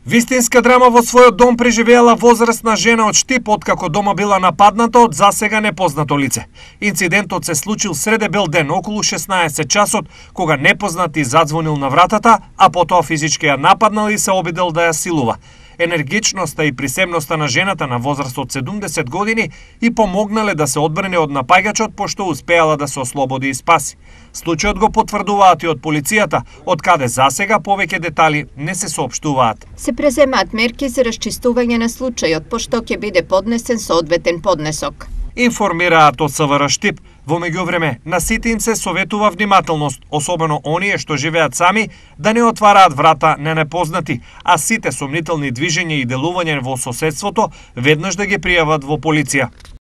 Вистинска драма во својот дом преживеала возрастна жена од Штип откако дома била нападната од засега непознато лице. Инцидентот се случил среде бел ден околу 16 часот, кога непознати задзвонил на вратата, а потоа физички ја нападнал и се обидел да ја силува. Енергичноста и присемноста на жената на возраст од 70 години и помогнале да се одбране од напаѓачот, пошто успеала да се ослободи и спаси. Случајот го потврдуваат и од полицијата, од каде засега повеќе детали не се соопштуваат. Се преземаат мерки за расчистување на случајот, пошто ќе биде поднесен соодветен поднесок. Информираат од СВР Штип. Во меѓувреме, на сите им се советува внимателност, особено оние што живеат сами, да не отвараат врата на непознати, а сите сомнителни движења и делување во соседството веднаш да ги пријават во полиција.